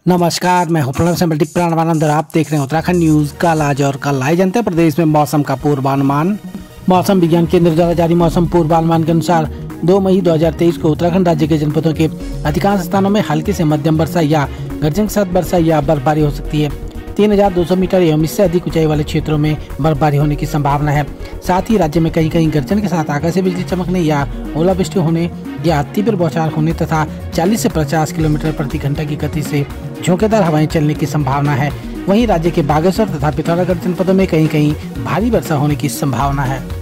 नमस्कार, मैं हूं प्रणव से मल्टी प्राणवानंद और आप देख रहे हैं उत्तराखंड न्यूज। कल, आज और कल आए जनता प्रदेश में मौसम का पूर्वानुमान। मौसम विज्ञान केंद्र द्वारा जारी मौसम पूर्वानुमान के अनुसार 2 मई 2023 को उत्तराखंड राज्य के जनपदों के अधिकांश स्थानों में हल्की से मध्यम वर्षा या गर्जन के साथ वर्षा या बर्फबारी हो सकती है। 3200 मीटर एवं इससे अधिक ऊंचाई वाले क्षेत्रों में बर्फबारी होने की संभावना है। साथ ही राज्य में कहीं कहीं गर्जन के साथ आकाशीय बिजली चमकने या ओलावृष्टि होने या तीव्र बौछार होने तथा 40 से 50 किलोमीटर प्रति घंटा की गति से झोंकेदार हवाएं चलने की संभावना है। वहीं राज्य के बागेश्वर तथा पिथौरागढ़ जनपदों में कहीं कहीं भारी वर्षा होने की संभावना है।